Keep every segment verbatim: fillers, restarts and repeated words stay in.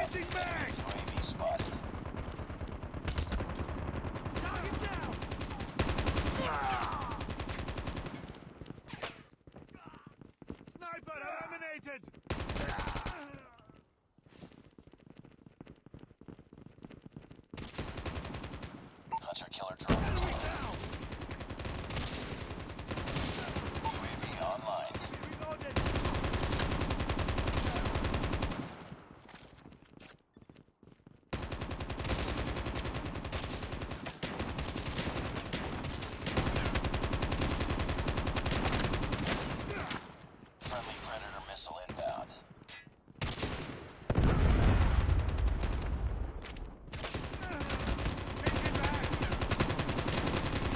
Changing mag! U A V spotted. Target down! Sniper eliminated! Hunter killer drone Enemy deployed. down! U A V online. Reloaded! Friendly Predator missile inbound. Changing mag!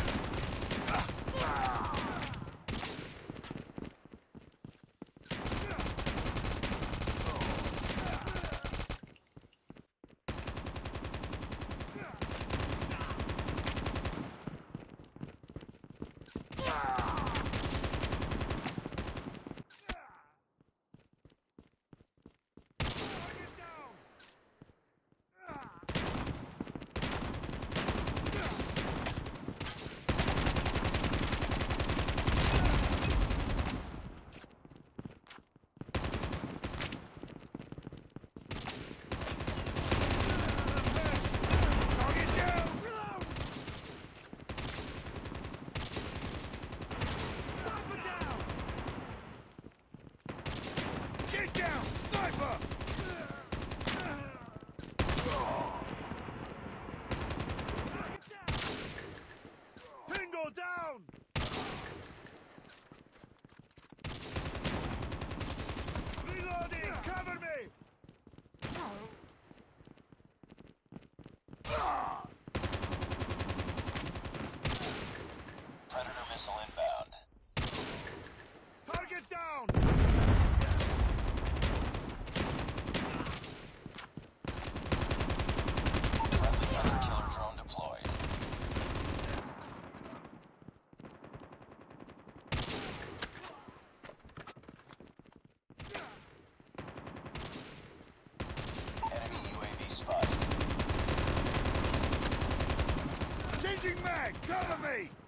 Target down! Target down! Reload! Sniper down! Get down! Sniper! Tango down! Reloading! Cover me! Predator missile inbound. Target down! Friendly hunter killer drone deployed. Enemy U A V spotted. Changing mag! Cover me!